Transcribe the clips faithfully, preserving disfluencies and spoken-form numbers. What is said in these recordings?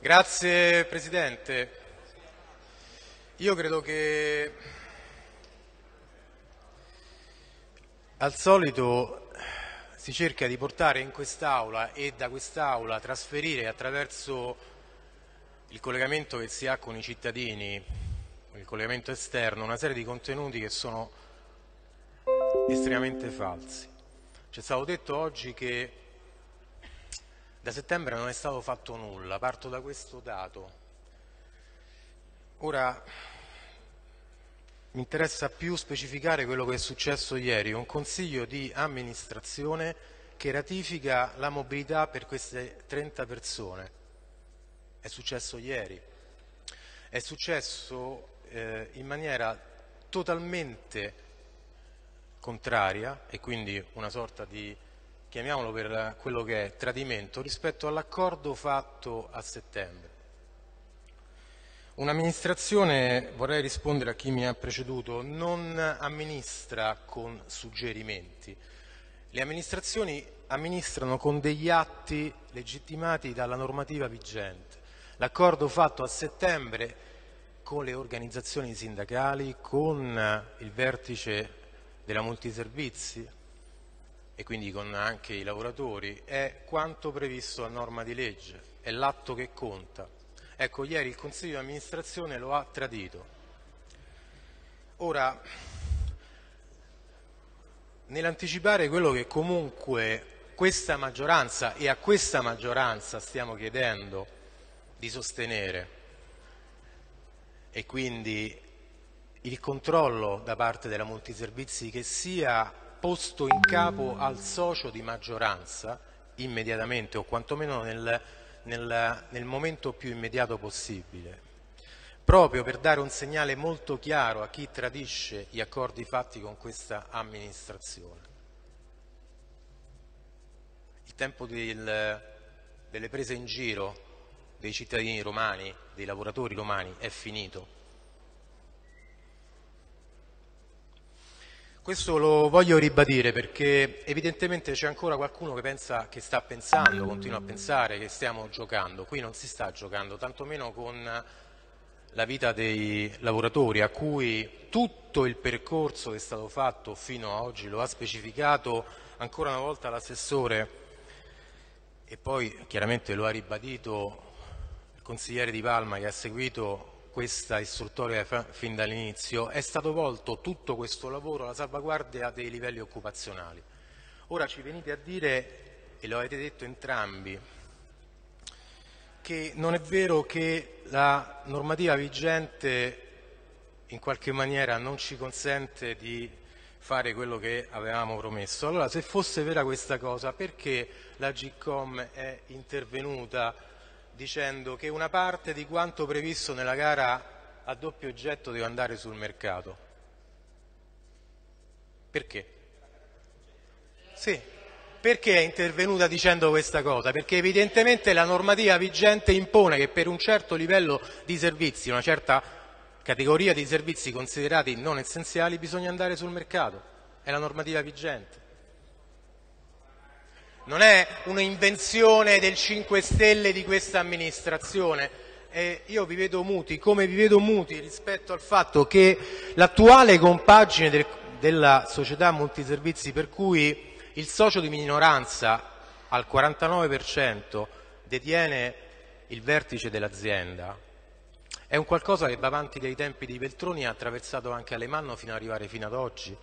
Grazie Presidente. Io credo che al solito si cerca di portare in quest'Aula e da quest'Aula trasferire attraverso il collegamento che si ha con i cittadini, il collegamento esterno, una serie di contenuti che sono estremamente falsi. Ci è stato detto oggi che da settembre non è stato fatto nulla, parto da questo dato. Ora mi interessa più specificare quello che è successo ieri, un consiglio di amministrazione che ratifica la mobilità per queste trenta persone. È successo ieri, è successo eh, in maniera totalmente contraria e quindi una sorta di, chiamiamolo per quello che è, tradimento rispetto all'accordo fatto a settembre. Un'amministrazione, vorrei rispondere a chi mi ha preceduto, non amministra con suggerimenti. Le amministrazioni amministrano con degli atti legittimati dalla normativa vigente. L'accordo fatto a settembre con le organizzazioni sindacali, con il vertice della multiservizi e quindi con anche i lavoratori, è quanto previsto a norma di legge, è l'atto che conta. Ecco, ieri il Consiglio di amministrazione lo ha tradito. Ora, nell'anticipare quello che comunque questa maggioranza, e a questa maggioranza stiamo chiedendo di sostenere, e quindi il controllo da parte della multiservizi che sia posto in capo al socio di maggioranza immediatamente o quantomeno nel, nel, nel momento più immediato possibile, proprio per dare un segnale molto chiaro a chi tradisce gli accordi fatti con questa amministrazione. Il tempo del, delle prese in giro dei cittadini romani, dei lavoratori romani, è finito. Questo lo voglio ribadire perché evidentemente c'è ancora qualcuno che pensa, che sta pensando, continua a pensare che stiamo giocando. Qui non si sta giocando, tantomeno con la vita dei lavoratori, a cui tutto il percorso che è stato fatto fino ad oggi lo ha specificato ancora una volta l'assessore e poi chiaramente lo ha ribadito il consigliere Di Palma che ha seguito questa istruttoria fin dall'inizio. È stato volto tutto questo lavoro alla salvaguardia dei livelli occupazionali. Ora ci venite a dire, e lo avete detto entrambi, che non è vero che la normativa vigente in qualche maniera non ci consente di fare quello che avevamo promesso. Allora, se fosse vera questa cosa, perché la Agcom è intervenuta dicendo che una parte di quanto previsto nella gara a doppio oggetto deve andare sul mercato? Perché? Sì. Perché è intervenuta dicendo questa cosa? Perché evidentemente la normativa vigente impone che per un certo livello di servizi, una certa categoria di servizi considerati non essenziali, bisogna andare sul mercato. È la normativa vigente. Non è un'invenzione del cinque Stelle di questa amministrazione. Eh, io vi vedo muti, come vi vedo muti rispetto al fatto che l'attuale compagine del, della società multiservizi, per cui il socio di minoranza al quarantanove per cento detiene il vertice dell'azienda, è un qualcosa che va avanti dai tempi di Veltroni e ha attraversato anche Alemanno fino ad arrivare fino ad oggi.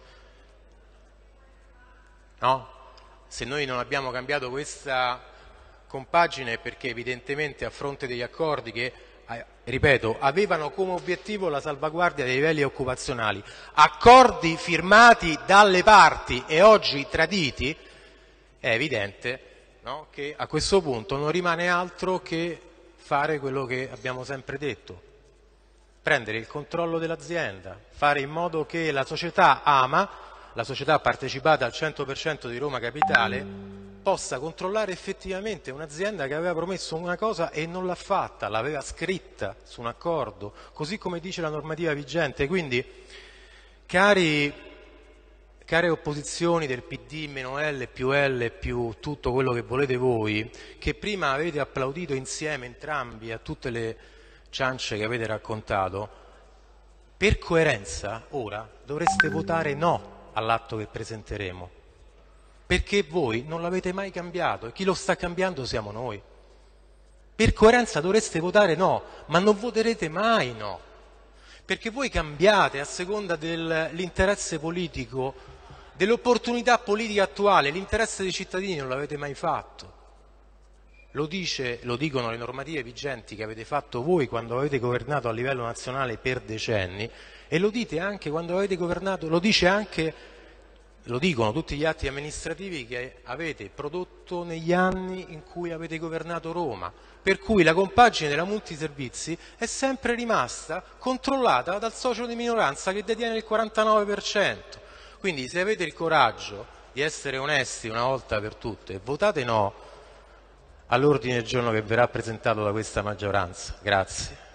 No? Se noi non abbiamo cambiato questa compagine è perché evidentemente a fronte degli accordi che, eh, ripeto, avevano come obiettivo la salvaguardia dei livelli occupazionali, accordi firmati dalle parti e oggi traditi, è evidente, no, che a questo punto non rimane altro che fare quello che abbiamo sempre detto, prendere il controllo dell'azienda, fare in modo che la società AMA, la società partecipata al cento per cento di Roma Capitale, possa controllare effettivamente un'azienda che aveva promesso una cosa e non l'ha fatta, l'aveva scritta su un accordo, così come dice la normativa vigente. Quindi, cari care opposizioni del P D meno L più L più tutto quello che volete voi, che prima avete applaudito insieme entrambi a tutte le ciance che avete raccontato, per coerenza ora dovreste votare no all'atto che presenteremo, perché voi non l'avete mai cambiato e chi lo sta cambiando siamo noi. Per coerenza dovreste votare no, ma non voterete mai no, perché voi cambiate a seconda dell'interesse politico, dell'opportunità politica attuale. L'interesse dei cittadini non l'avete mai fatto. Lo, dice, lo dicono le normative vigenti che avete fatto voi quando avete governato a livello nazionale per decenni, e lo dite anche quando avete governato, lo dice anche, lo dicono tutti gli atti amministrativi che avete prodotto negli anni in cui avete governato Roma, per cui la compagine della multiservizi è sempre rimasta controllata dal socio di minoranza che detiene il quarantanove per cento. Quindi se avete il coraggio di essere onesti una volta per tutte, votate no all'ordine del giorno che verrà presentato da questa maggioranza. Grazie.